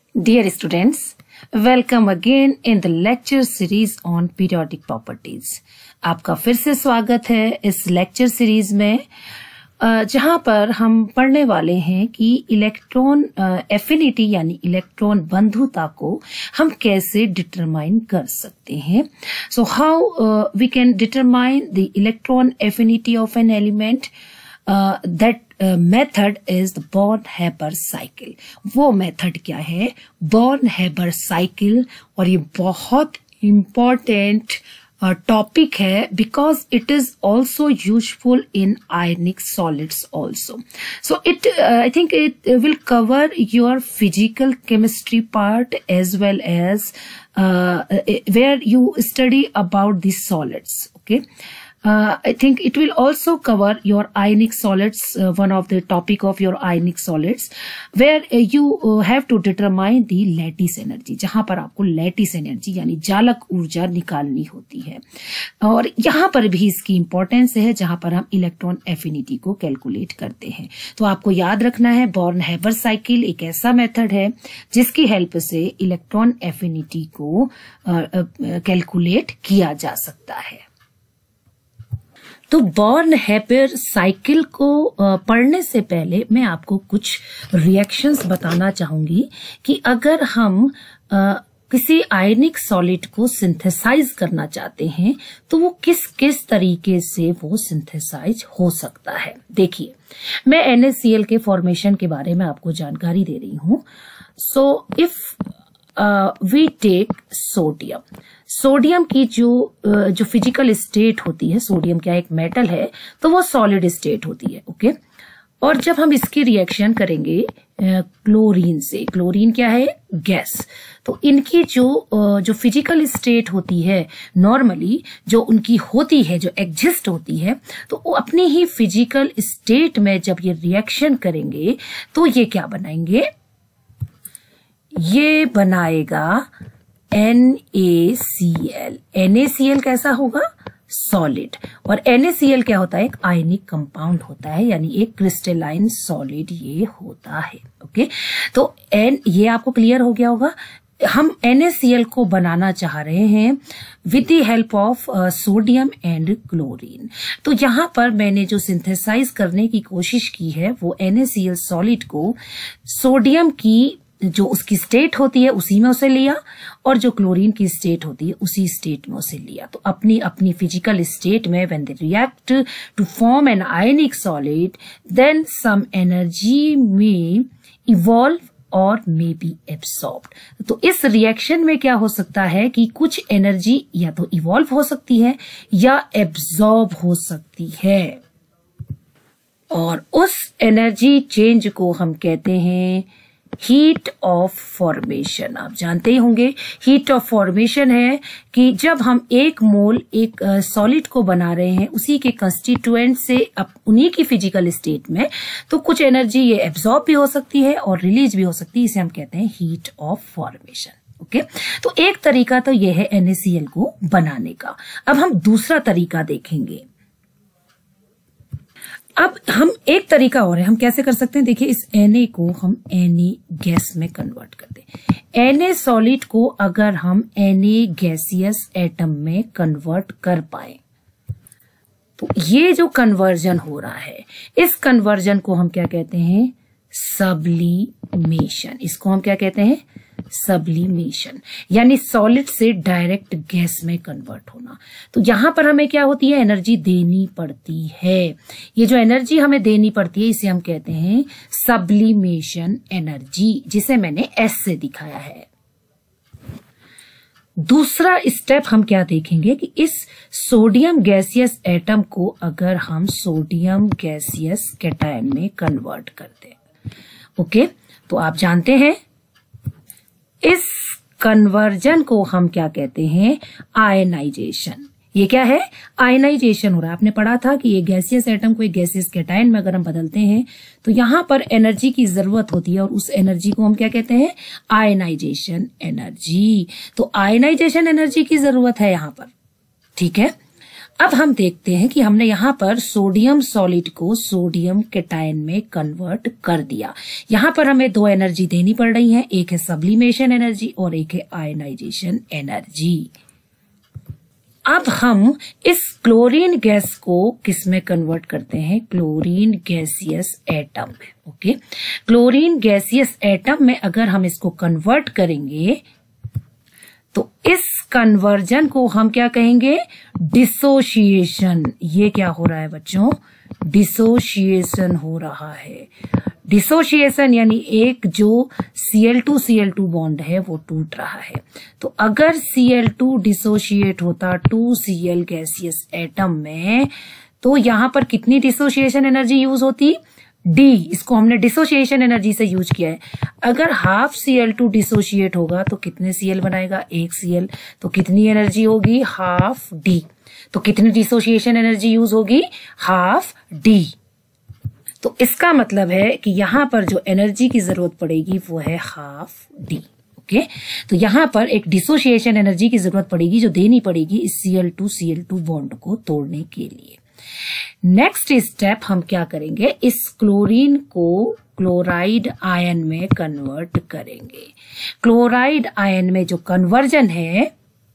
Dear students, welcome again in the lecture series on periodic properties. आपका फिर से स्वागत है इस लेक्चर सीरीज में जहां पर हम पढ़ने वाले हैं कि इलेक्ट्रॉन एफिनिटी यानी इलेक्ट्रॉन बंधुता को हम कैसे डिटरमाइन कर सकते हैं. So how we can determine the electron affinity of an element. That method is the Born Haber cycle. वो मेथड क्या है? Born Haber cycle. और ये बहुत इम्पोर्टेंट टॉपिक है because it is also useful in ionic solids also. So it I think it will cover your physical chemistry part as well as where you study about the solids. Okay. I think it will also cover your ionic solids, one of the topic of your ionic solids, where you have to determine the lattice energy, जहां पर आपको lattice energy यानी जालक ऊर्जा निकालनी होती है. और यहाँ पर भी इसकी इंपॉर्टेंस है जहां पर हम इलेक्ट्रॉन एफिनिटी को कैलकुलेट करते हैं. तो आपको याद रखना है बॉर्न-हैबर साइकिल एक ऐसा मेथड है जिसकी हेल्प से इलेक्ट्रॉन एफिनिटी को कैलकुलेट किया जा सकता है. तो बॉर्न-हैबर साइकिल को पढ़ने से पहले मैं आपको कुछ रिएक्शंस बताना चाहूंगी कि अगर हम किसी आयनिक सॉलिड को सिंथेसाइज करना चाहते हैं तो वो किस किस तरीके से वो सिंथेसाइज हो सकता है. देखिए, मैं NaCl के फॉर्मेशन के बारे में आपको जानकारी दे रही हूं. So if we take sodium. Sodium की जो फिजिकल स्टेट होती है, सोडियम क्या एक मेटल है, तो वो सॉलिड स्टेट होती है. ओके. और जब हम इसकी रिएक्शन करेंगे क्लोरीन से, क्लोरीन क्या है? गैस. तो इनकी जो फिजिकल स्टेट होती है नॉर्मली जो उनकी होती है, जो एग्जिस्ट होती है, तो वो अपनी ही फिजिकल स्टेट में जब ये रिएक्शन करेंगे तो ये क्या बनाएंगे? ये बनाएगा NaCl. NaCl कैसा होगा? सॉलिड. और NaCl क्या होता है? एक आयनिक कंपाउंड होता है, यानी एक क्रिस्टलाइन सॉलिड ये होता है. ओके. तो ये आपको क्लियर हो गया होगा. हम NaCl को बनाना चाह रहे हैं with the help of sodium and chlorine. तो यहां पर मैंने जो सिंथेसाइज करने की कोशिश की है वो NaCl सॉलिड को सोडियम की जो उसकी स्टेट होती है उसी में उसे लिया और जो क्लोरीन की स्टेट होती है उसी स्टेट में उसे लिया. तो अपनी अपनी फिजिकल स्टेट में when they react to form an ionic solid then some energy में इवॉल्व और मे बी एब्सॉर्ब्ड. तो इस रिएक्शन में क्या हो सकता है कि कुछ एनर्जी या तो इवॉल्व हो सकती है या एब्सॉर्ब हो सकती है. और उस एनर्जी चेंज को हम कहते हैं हीट ऑफ फॉर्मेशन. आप जानते ही होंगे हीट ऑफ फॉर्मेशन है कि जब हम एक मोल एक सॉलिड को बना रहे हैं उसी के कंस्टिट्यूएंट से उन्हीं की फिजिकल स्टेट में, तो कुछ एनर्जी ये एब्सॉर्ब भी हो सकती है और रिलीज भी हो सकती है. इसे हम कहते हैं हीट ऑफ फॉर्मेशन. ओके. तो एक तरीका तो यह है NaCl को बनाने का. अब हम दूसरा तरीका देखेंगे. अब हम एक तरीका और है, हम कैसे कर सकते हैं? देखिए, इस Na को हम Na गैस में कन्वर्ट कर दें. Na सॉलिड को अगर हम Na गैसियस एटम में कन्वर्ट कर पाए तो ये जो कन्वर्जन हो रहा है, इस कन्वर्जन को हम क्या कहते हैं? सब्लिमेशन. इसको हम क्या कहते हैं? सब्लिमेशन. यानी सॉलिड से डायरेक्ट गैस में कन्वर्ट होना. तो यहां पर हमें क्या होती है? एनर्जी देनी पड़ती है. ये जो एनर्जी हमें देनी पड़ती है इसे हम कहते हैं सब्लिमेशन एनर्जी, जिसे मैंने S से दिखाया है. दूसरा स्टेप हम क्या देखेंगे कि इस सोडियम गैसियस एटम को अगर हम सोडियम गैसियस कैटायन में कन्वर्ट कर दें. ओके. तो आप जानते हैं इस कन्वर्जन को हम क्या कहते हैं? आयनाइजेशन. ये क्या है? आयनाइजेशन हो रहा है. आपने पढ़ा था कि एक गैसियस एटम को एक गैसियस कैटायन में अगर हम बदलते हैं तो यहां पर एनर्जी की जरूरत होती है और उस एनर्जी को हम क्या कहते हैं? Ionization energy. तो आयनाइजेशन एनर्जी की जरूरत है यहां पर. ठीक है. अब हम देखते हैं कि हमने यहाँ पर सोडियम सॉलिड को सोडियम कैटायन में कन्वर्ट कर दिया। यहाँ पर हमें दो एनर्जी देनी पड़ रही है, एक है सब्लिमेशन एनर्जी और एक है आयनाइजेशन एनर्जी। अब हम इस क्लोरीन गैस को किस में कन्वर्ट करते हैं? क्लोरीन गैसियस एटम में। ओके, क्लोरीन गैसियस एटम में अगर हम इसको कन्वर्ट करेंगे तो इस कन्वर्जन को हम क्या कहेंगे? डिसोशिएशन। ये क्या हो रहा है बच्चों? डिसोशिएशन हो रहा है। डिसोशिएशन यानी एक जो Cl2 बॉन्ड है वो टूट रहा है। तो अगर Cl2 डिसोशिएट होता 2Cl गैसियस एटम में, तो यहां पर कितनी डिसोशिएशन एनर्जी यूज होती? D। इसको हमने डिसोशिएशन एनर्जी से यूज किया है। अगर हाफ Cl2 डिसोशिएट होगा तो कितने Cl बनाएगा? 1 Cl। तो कितनी एनर्जी होगी? Half D। तो कितनी डिसोशिएशन एनर्जी यूज होगी? Half D। तो इसका मतलब है कि यहां पर जो एनर्जी की जरूरत पड़ेगी वो है हाफ D। ओके, तो यहां पर एक डिसोशिएशन एनर्जी की जरूरत पड़ेगी जो देनी पड़ेगी इस Cl2 बॉन्ड को तोड़ने के लिए। नेक्स्ट स्टेप हम क्या करेंगे? इस क्लोरीन को क्लोराइड आयन में कन्वर्ट करेंगे। क्लोराइड आयन में जो कन्वर्जन है,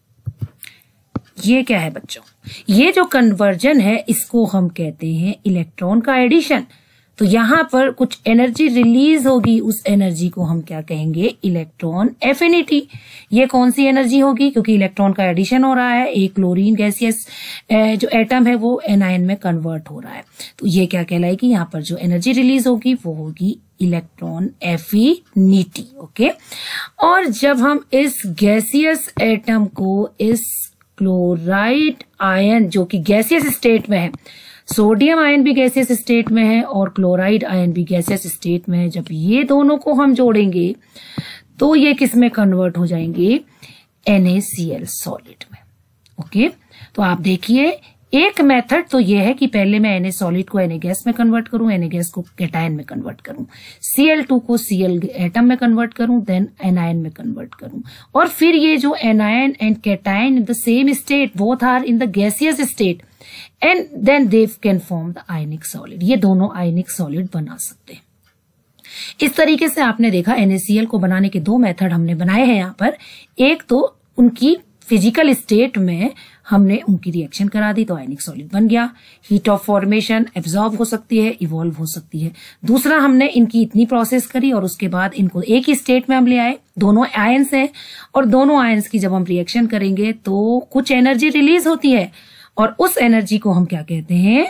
ये क्या है बच्चों? ये जो कन्वर्जन है इसको हम कहते हैं इलेक्ट्रॉन का एडिशन। तो यहां पर कुछ एनर्जी रिलीज होगी, उस एनर्जी को हम क्या कहेंगे? Electron affinity. ये कौन सी एनर्जी होगी? क्योंकि इलेक्ट्रॉन का एडिशन हो रहा है, एक क्लोरीन गैसियस जो एटम है वो एनायन में कन्वर्ट हो रहा है। तो ये क्या कहलाएगी? यहाँ पर जो एनर्जी रिलीज होगी वो होगी इलेक्ट्रॉन एफिनिटी। ओके, और जब हम इस गैसियस एटम को इस क्लोराइड आयन जो कि गैसियस स्टेट में है, सोडियम आयन भी गैसियस स्टेट में है और क्लोराइड आयन भी गैसियस स्टेट में है, जब ये दोनों को हम जोड़ेंगे तो ये किस में कन्वर्ट हो जाएंगे? NaCl सॉलिड में। ओके, तो आप देखिए एक मेथड तो ये है कि पहले मैं Na सॉलिड को Na गैस में कन्वर्ट करूं, Na गैस को कैटायन में कन्वर्ट करूं, Cl2 को Cl एटम में कन्वर्ट करूं, देन एनायन में कन्वर्ट करूं, और फिर ये जो anion and cation in the same state, both are in the gaseous state, and then they can form the ionic solid. ये दोनों आयनिक सॉलिड बना सकते हैं। इस तरीके से आपने देखा NaCl को बनाने के दो मेथड हमने बनाए हैं यहाँ पर। एक तो उनकी फिजिकल स्टेट में हमने उनकी रिएक्शन करा दी तो आयनिक सॉलिड बन गया। हीट ऑफ फॉर्मेशन, एब्जॉर्ब हो सकती है, इवॉल्व हो सकती है। दूसरा, हमने इनकी इतनी प्रोसेस करी और उसके बाद इनको एक ही स्टेट में हम ले आए। दोनों आयंस हैं और दोनों आयंस की जब हम रिएक्शन करेंगे तो कुछ एनर्जी रिलीज होती है और उस एनर्जी को हम क्या कहते हैं?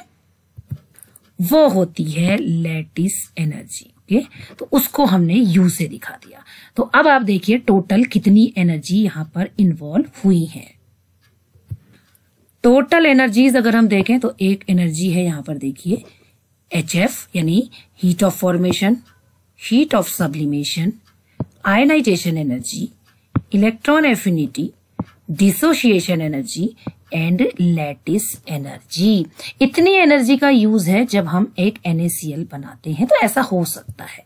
वो होती है लैटिस एनर्जी। ओके, तो उसको हमने यू से दिखा दिया। तो अब आप देखिए टोटल कितनी एनर्जी यहां पर इन्वॉल्व हुई है। टोटल एनर्जीज अगर हम देखें तो एक एनर्जी है यहां पर देखिए HF यानी heat of formation, heat of sublimation, ionization energy, electron affinity, dissociation energy and lattice energy. इतनी एनर्जी का यूज है जब हम एक NaCl बनाते हैं, तो ऐसा हो सकता है।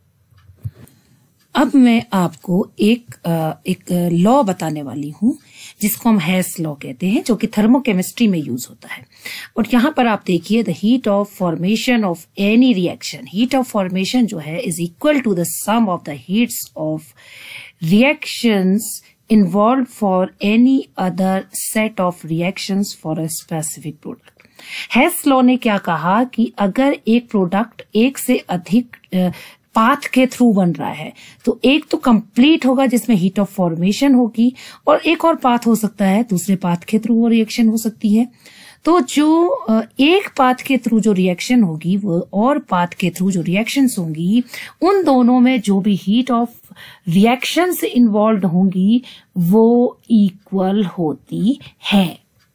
अब मैं आपको एक लॉ बताने वाली हूं जिसको हम हेस लॉ कहते हैं, जो कि थर्मोकेमिस्ट्री में यूज होता है। और यहां पर आप देखिए the heat of formation of any reaction, heat of formation जो है is equal to the sum of the heats of reactions involved for any other set of reactions for a specific product. Hess law ने क्या कहा कि अगर एक product एक से अधिक पाथ के थ्रू बन रहा है तो एक तो कंप्लीट होगा जिसमें हीट ऑफ फॉर्मेशन होगी और एक और पाथ हो सकता है दूसरे पाथ के थ्रू वो रिएक्शन हो सकती है। तो जो एक पाथ के थ्रू जो रिएक्शन होगी वो और पाथ के थ्रू जो रिएक्शंस होंगी उन दोनों में जो भी हीट ऑफ रिएक्शंस इन्वॉल्व होंगी वो इक्वल होती है।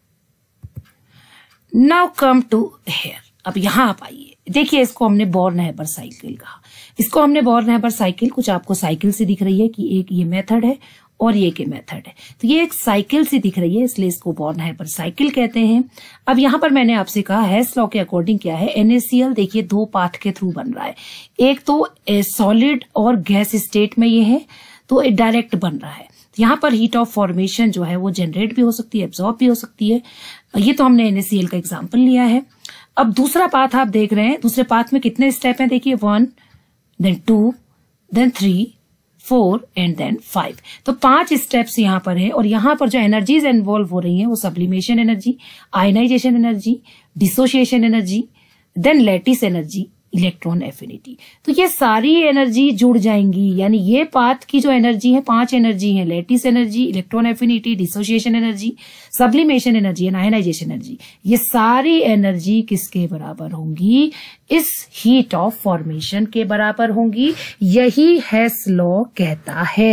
Now come to here. अब यहां आप आइए, देखिए इसको हमने बोर्न-हैबर साइकिल कहा। इसको हमने बोर्न-हैबर साइकिल, कुछ आपको साइकिल से दिख रही है कि एक ये मेथड है और ये के मेथड है, तो ये एक साइकिल सी दिख रही है इसलिए इसको बोर्न-हैबर साइकिल कहते हैं। अब यहां पर मैंने आपसे कहा हेस लॉ के अकॉर्डिंग क्या है, NaCl देखिए दो पाथ के थ्रू बन रहा है, एक तो सॉलिड और गैस स्टेट में ये है तो डायरेक्ट बन रहा है। यहाँ पर हीट ऑफ फॉर्मेशन जो है वो जनरेट भी हो सकती है, एब्जॉर्ब भी हो सकती है। ये तो हमने NaCl का एग्जाम्पल लिया है। अब दूसरा पाथ आप देख रहे हैं, दूसरे पाथ में कितने स्टेप हैं देखिए, 1 then 2 then 3 4 एंड देन 5। तो 5 स्टेप्स यहाँ पर है और यहाँ पर जो एनर्जीज इन्वॉल्व हो रही हैं वो sublimation energy, ionization energy, dissociation energy, then lattice energy, electron affinity. तो ये सारी एनर्जी जुड़ जाएंगी, यानी ये पाथ की जो एनर्जी है 5 एनर्जी है, lattice energy, electron affinity, dissociation energy, sublimation energy and ionization energy, ये सारी एनर्जी किसके बराबर होंगी? इस हीट ऑफ फॉर्मेशन के बराबर होंगी। यही हेस लॉ कहता है।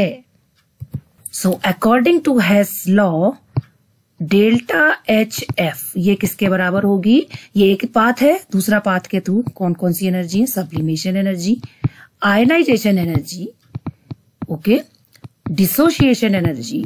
So according to Hess law delta H F ये किसके बराबर होगी? ये एक पाथ है, दूसरा पाथ के थ्रू कौन कौन सी एनर्जी है? Sublimation energy, ionization energy, okay, dissociation energy,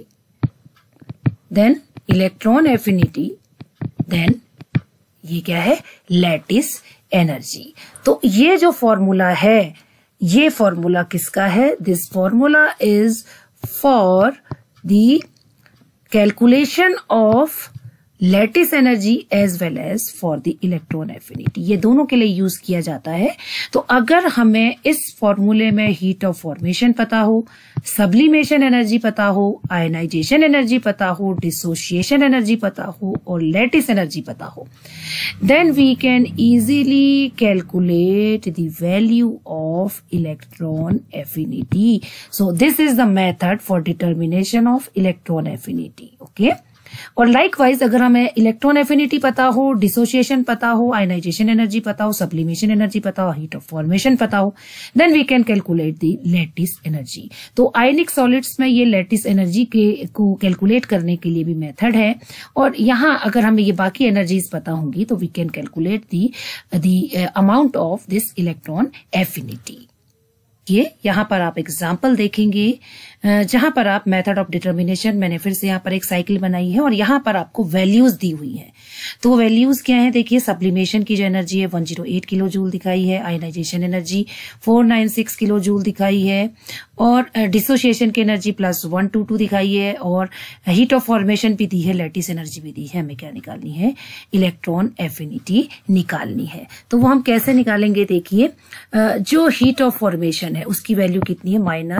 then electron affinity, then ये क्या है? Lattice energy. तो ये जो फॉर्मूला है, ये फॉर्मूला किसका है? This formula is for the calculation of lattice energy as well as for the electron affinity. ये दोनों के लिए यूज किया जाता है। तो अगर हमें इस फॉर्मूले में हीट ऑफ फॉर्मेशन पता हो, सब्लिमेशन एनर्जी पता हो, आयनाइजेशन एनर्जी पता हो, डिसोसिएशन एनर्जी पता हो और लैटिस एनर्जी पता हो, then we can easily calculate the value of electron affinity. So this is the method for determination of electron affinity. Okay, और लाइकवाइज अगर हमें इलेक्ट्रॉन एफिनिटी पता हो, डिसोसिएशन पता हो, आयनाइजेशन एनर्जी पता हो, सब्लिमेशन एनर्जी पता हो, हीट ऑफ फॉर्मेशन पता हो, then we can calculate the lattice energy. तो आयनिक सॉलिड्स में ये लैटिस एनर्जी को कैलकुलेट करने के लिए भी मेथड है। और यहाँ अगर हमें ये बाकी एनर्जीज पता होंगी तो we can calculate the amount of this electron affinity. ये यहाँ पर आप एग्जाम्पल देखेंगे जहां पर आप मेथड ऑफ डिटर्मिनेशन, मैंने फिर से यहाँ पर एक साइकिल बनाई है और यहाँ पर आपको वैल्यूज दी हुई है। तो वैल्यूज क्या है देखिए, सब्लिमेशन की जो एनर्जी है 108 किलो जूल दिखाई है, आयनाइजेशन एनर्जी 496 किलो जूल दिखाई है और डिसोसिएशन की एनर्जी +122 दिखाई है और हीट ऑफ फॉर्मेशन भी दी है, लैटिस एनर्जी भी दी है। हमें क्या निकालनी है? इलेक्ट्रॉन एफिनिटी निकालनी है। तो वो हम कैसे निकालेंगे देखिए, जो हीट ऑफ फॉर्मेशन है उसकी वैल्यू कितनी है?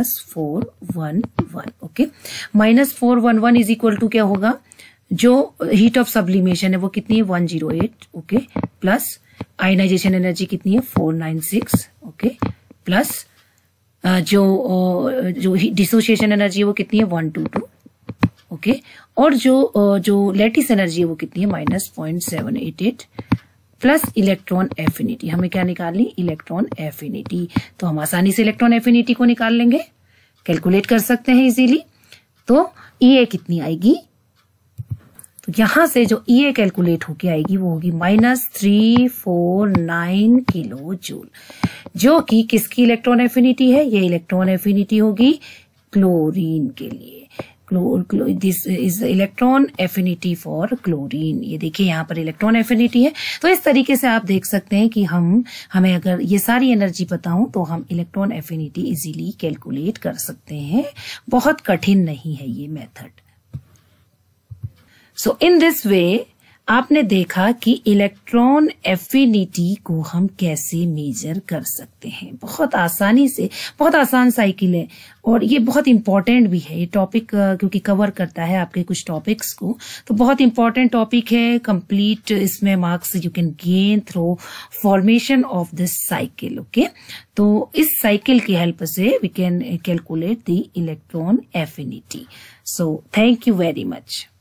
-411। ओके, -411 इज इक्वल टू क्या होगा? जो हीट ऑफ सब्लिमेशन है वो कितनी है? 108। ओके, प्लस आयनाइजेशन एनर्जी कितनी है? 496। ओके, प्लस जो डिसोसिएशन एनर्जी है वो कितनी है? 122। ओके, और जो लैटिस एनर्जी है वो कितनी है? -0.788 प्लस इलेक्ट्रॉन एफिनिटी। हमें क्या निकालनी? Electron affinity. तो हम आसानी से इलेक्ट्रॉन एफिनिटी को निकाल लेंगे, कैलकुलेट कर सकते हैं इजीली। तो EA कितनी आएगी? तो यहां से जो EA कैलकुलेट होके आएगी वो होगी -349 किलो जूल, जो कि किसकी इलेक्ट्रॉन एफिनिटी है? ये इलेक्ट्रॉन एफिनिटी होगी क्लोरीन के लिए। This is electron affinity for chlorine. ये देखिए यहाँ पर इलेक्ट्रॉन एफिनिटी है। तो इस तरीके से आप देख सकते हैं कि हमें अगर ये सारी एनर्जी पता हो तो हम इलेक्ट्रॉन एफिनिटी इजीली कैलकुलेट कर सकते हैं। बहुत कठिन नहीं है ये method. So in this way आपने देखा कि इलेक्ट्रॉन एफिनिटी को हम कैसे मेजर कर सकते हैं। बहुत आसानी से, बहुत आसान साइकिल है और ये बहुत इंपॉर्टेंट भी है। ये टॉपिक क्योंकि कवर करता है आपके कुछ टॉपिक्स को, तो बहुत इंपॉर्टेंट टॉपिक है। कंप्लीट इसमें marks you can gain through formation of this cycle. Okay, तो इस साइकिल की हेल्प से we can calculate the electron affinity. So thank you very much.